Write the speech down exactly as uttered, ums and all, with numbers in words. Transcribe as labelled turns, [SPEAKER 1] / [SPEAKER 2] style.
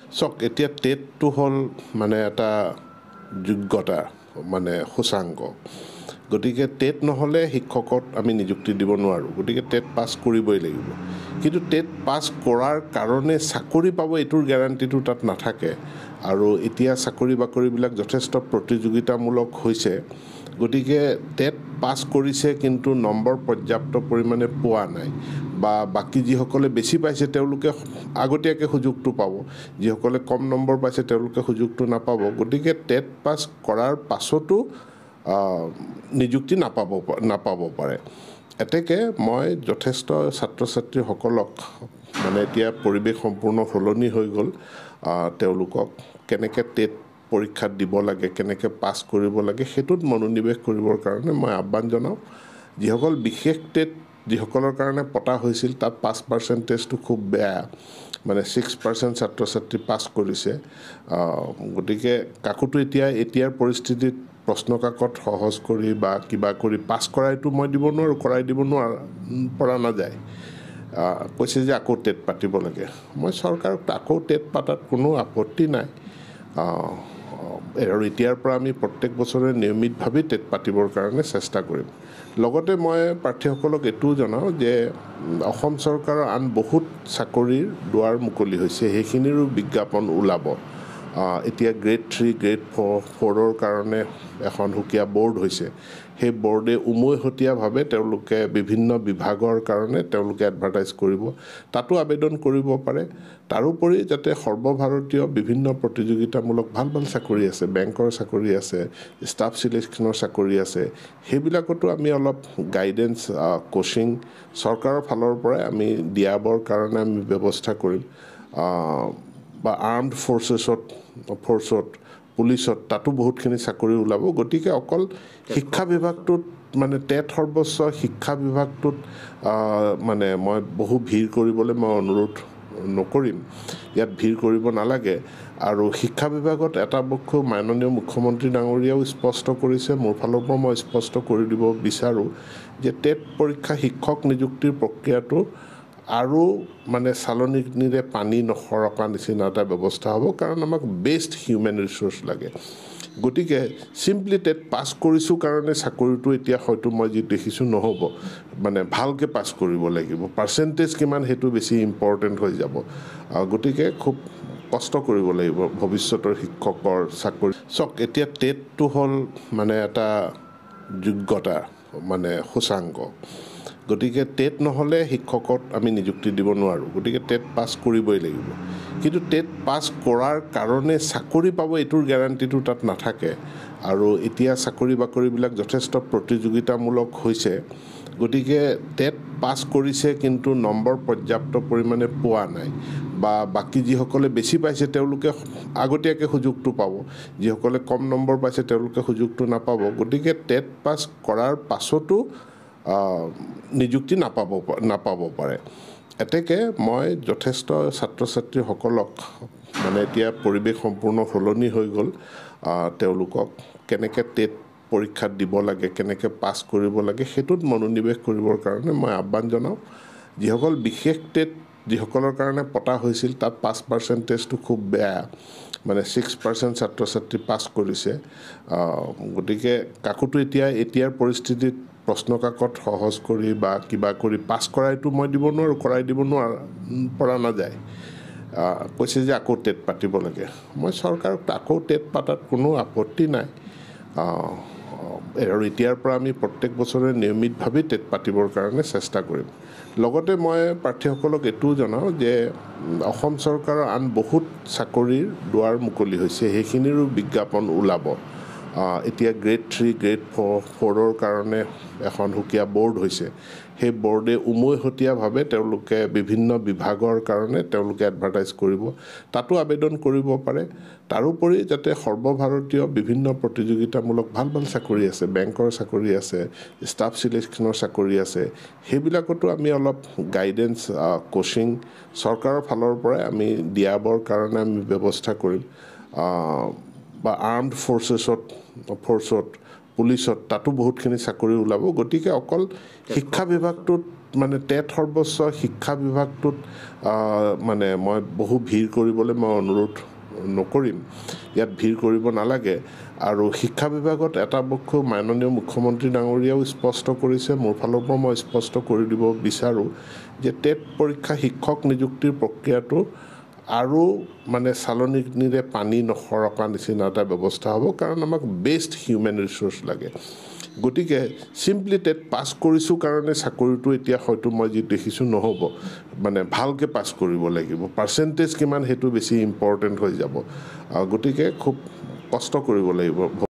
[SPEAKER 1] চক এতিয়া টেটটো হ'ল মানে এটা যোগ্যতা মানে সূচাংক গতিকে টেট নহ'লে শিক্ষকত আমি নিযুক্তি দিব নোৱাৰোঁ গতিকে টেট পাছ কৰিবই লাগিব কিন্তু টেট পাছ কৰাৰ কাৰণে চাকৰি পাব এইটোৰ গ্যাৰাণ্টিটো তাত নাথাকে আৰু এতিয়া চাকৰি বাকৰিবিলাক যথেষ্ট প্ৰতিযোগিতামূলক হৈছে গতিকে টেট পাছ কৰিছে কিন্তু নম্বৰ পৰ্যাপ্ত পৰিমাণে পোৱা নাই বা বাকি যিসকলে বেছি পাইছে তেওঁলোকে আগতীয়াকৈ সুযোগটো পাব যিসকলে কম নম্বৰ পাইছে তেওঁলোকে সুযোগটো নাপাব গতিকে টেট পাছ কৰাৰ পাছতো নিযুক্তি নাপাব নাপাব পাৰে এতেকে মই যথেষ্ট ছাত্ৰ ছাত্ৰীসকলক মানে এতিয়া পৰিৱেশ সম্পূৰ্ণ সলনি হৈ গ'ল তেওঁলোকক কেনেকৈ টেট পৰীক্ষাত দিব লাগে কেনেকৈ পাছ কৰিব লাগে সেইটোত মনোনিৱেশ কৰিবৰ কাৰণে মই আহ্বান জনাওঁ যিসকল বিশেষ টেট যিসকলৰ কাৰণে পতা হৈছিল তাত পাঁচ পাৰ্চেণ্টেজটো খুব বেয়া মানে ছিক্স পাৰ্চেণ্ট ছাত্ৰ ছাত্ৰী পাছ কৰিছে গতিকে কাকতো এতিয়া এতিয়াৰ পৰিস্থিতিত প্ৰশ্ন কাকত সহজ কৰি বা কিবা কৰি পাছ কৰাইতো মই দিব নোৱাৰোঁ কৰাই দিব নোৱাৰা পৰা নাযায় কৈছে যে আকৌ টেট পাতিব লাগে মই চৰকাৰক আকৌ টেট পাতাত কোনো আপত্তি নাই আৰু এতিয়াৰ পৰা আমি প্ৰত্যেক বছৰে নিয়মিতভাৱে টেট পাতিবৰ কাৰণে চেষ্টা কৰিম লগতে মই প্ৰাৰ্থীসকলক এইটোও জনাওঁ যে অসম চৰকাৰৰ আন বহুত চাকৰিৰ দুৱাৰ মুকলি হৈছে সেইখিনিৰো বিজ্ঞাপন ওলাব এতিয়া গ্ৰেড থ্ৰী গ্ৰেড ফ'ৰ ফ'ৰৰ কাৰণে এখন সুকীয়া বৰ্ড হৈছে সেই বৰ্ডে উমৈহতীয়াভাৱে তেওঁলোকে বিভিন্ন বিভাগৰ কাৰণে তেওঁলোকে এডভাৰটাইজ কৰিব তাতো আবেদন কৰিব পাৰে তাৰোপৰি যাতে সৰ্বভাৰতীয় বিভিন্ন প্ৰতিযোগিতামূলক ভাল ভাল চাকৰি আছে বেংকৰ চাকৰি আছে ষ্টাফ চিলেকশ্যনৰ চাকৰি আছে সেইবিলাকতো আমি অলপ গাইডেন্স কোচিং চৰকাৰৰ ফালৰ পৰাই আমি দিয়াবৰ কাৰণে আমি ব্যৱস্থা কৰিম বা আৰ্মড ফ'ৰ্চেছত ফ'ৰ্চত পুলিচত তাতো বহুতখিনি চাকৰি ওলাব গতিকে অকল শিক্ষা বিভাগটোত মানে টেট সৰ্বোচ্চ শিক্ষা বিভাগটোত মানে মই বহু ভিৰ কৰিবলৈ মই অনুৰোধ নকৰিম ইয়াত ভিৰ কৰিব নালাগে আৰু শিক্ষা বিভাগত এটা পক্ষ মাননীয় মুখ্যমন্ত্ৰী ডাঙৰীয়াও স্পষ্ট কৰিছে মোৰ ফালৰ পৰা মই স্পষ্ট কৰি দিব বিচাৰোঁ যে টেট পৰীক্ষা শিক্ষক নিযুক্তিৰ প্ৰক্ৰিয়াটো আৰু মানে চালনীৰে পানী নসৰকা নিচিনা এটা ব্যৱস্থা হ'ব কাৰণ আমাক বেষ্ট হিউমেন ৰিচোৰ্চ লাগে গতিকে চিম্পলি টেট পাছ কৰিছোঁ কাৰণে চাকৰিটো এতিয়া হয়তো মই যি দেখিছোঁ নহ'ব মানে ভালকৈ পাছ কৰিব লাগিব পাৰ্চেণ্টেজ কিমান সেইটো বেছি ইম্পৰ্টেণ্ট হৈ যাব গতিকে খুব কষ্ট কৰিব লাগিব ভৱিষ্যতৰ শিক্ষকৰ চাকৰি চক এতিয়া টেটটো হ'ল মানে এটা যোগ্যতা মানে সূচাংক গতিকে টেট নহ'লে শিক্ষকত আমি নিযুক্তি দিব নোৱাৰোঁ গতিকে টেট পাছ কৰিবই লাগিব কিন্তু টেট পাছ কৰাৰ কাৰণে চাকৰি পাব এইটোৰ গ্যাৰাণ্টিটো তাত নাথাকে আৰু এতিয়া চাকৰি বাকৰিবিলাক যথেষ্ট প্ৰতিযোগিতামূলক হৈছে গতিকে টেট পাছ কৰিছে কিন্তু নম্বৰ পৰ্যাপ্ত পৰিমাণে পোৱা নাই বা বাকি যিসকলে বেছি পাইছে তেওঁলোকে আগতীয়াকৈ সুযোগটো পাব যিসকলে কম নম্বৰ পাইছে তেওঁলোকে সুযোগটো নাপাব গতিকে টেট পাছ কৰাৰ পাছতো নিযুক্তি নাপাব নাপাব পাৰে এতেকে মই যথেষ্ট ছাত্ৰ ছাত্ৰীসকলক মানে এতিয়া পৰিৱেশ সম্পূৰ্ণ সলনি হৈ গ'ল তেওঁলোকক কেনেকৈ টেট পৰীক্ষাত দিব লাগে কেনেকৈ পাছ কৰিব লাগে সেইটোত মনোনিৱেশ কৰিবৰ কাৰণে মই আহ্বান জনাওঁ যিসকল বিশেষ টেট যিসকলৰ কাৰণে পতা হৈছিল তাত পাঁচ পাৰ্চেণ্টেজটো খুব বেয়া মানে ছিক্স পাৰ্চেণ্ট ছাত্ৰ ছাত্ৰী পাছ কৰিছে গতিকে কাকতো এতিয়া এতিয়াৰ পৰিস্থিতিত প্ৰশ্ন কাকত সহজ কৰি বা কিবা কৰি পাছ কৰাইতো মই দিব নোৱাৰোঁ কৰাই দিব নোৱাৰা পৰা নাযায় কৈছে যে আকৌ টেট পাতিব লাগে মই চৰকাৰক আকৌ টেট পাতাত কোনো আপত্তি নাই আৰু এতিয়াৰ পৰা আমি প্ৰত্যেক বছৰে নিয়মিতভাৱে টেট পাতিবৰ কাৰণে চেষ্টা কৰিম লগতে মই প্ৰাৰ্থীসকলক এইটোও জনাওঁ যে অসম চৰকাৰৰ আন বহুত চাকৰিৰ দুৱাৰ মুকলি হৈছে সেইখিনিৰো বিজ্ঞাপন ওলাব এতিয়া গ্ৰেড থ্ৰী গ্ৰেড ফ'ৰ ফ'ৰৰ কাৰণে এখন সুকীয়া বৰ্ড হৈছে সেই বৰ্ডে উমৈহতীয়াভাৱে তেওঁলোকে বিভিন্ন বিভাগৰ কাৰণে তেওঁলোকে এডভাৰটাইজ কৰিব তাতো আবেদন কৰিব পাৰে তাৰোপৰি যাতে সৰ্বভাৰতীয় বিভিন্ন প্ৰতিযোগিতামূলক ভাল ভাল চাকৰি আছে বেংকৰ চাকৰি আছে ষ্টাফ চিলেকশ্যনৰ চাকৰি আছে সেইবিলাকতো আমি অলপ গাইডেন্স কোচিং চৰকাৰৰ ফালৰ পৰাই আমি দিয়াবৰ কাৰণে আমি ব্যৱস্থা কৰিম বা আৰ্মড ফ'ৰ্চেছত ফ'ৰ্চত পুলিচত তাতো বহুতখিনি চাকৰি ওলাব গতিকে অকল শিক্ষা বিভাগটোত মানে টেট সৰ্বোচ্চ শিক্ষা বিভাগটোত মানে মই বহু ভিৰ কৰিবলৈ মই অনুৰোধ নকৰিম, ইয়াত ভিৰ কৰিব নালাগে। আৰু শিক্ষা বিভাগত এটা পক্ষ মাননীয় মুখ্যমন্ত্ৰী ডাঙৰীয়াও স্পষ্ট কৰিছে, মোৰ ফালৰ পৰা মই স্পষ্ট কৰি দিব বিচাৰোঁ যে টেট পৰীক্ষা শিক্ষক নিযুক্তিৰ প্ৰক্ৰিয়াটো আৰু মানে চালনীৰে পানী নসৰকা নিচিনা এটা ব্যৱস্থা হ'ব, কাৰণ আমাক বেষ্ট হিউমেন ৰিচোৰ্চ লাগে। গতিকে চিম্পলি টেট পাছ কৰিছোঁ কাৰণে চাকৰিটো এতিয়া হয়তো মই যি দেখিছোঁ নহ'ব, মানে ভালকৈ পাছ কৰিব লাগিব, পাৰ্চেণ্টেজ কিমান সেইটো বেছি ইম্পৰ্টেণ্ট হৈ যাব। গতিকে খুব কষ্ট কৰিব লাগিব।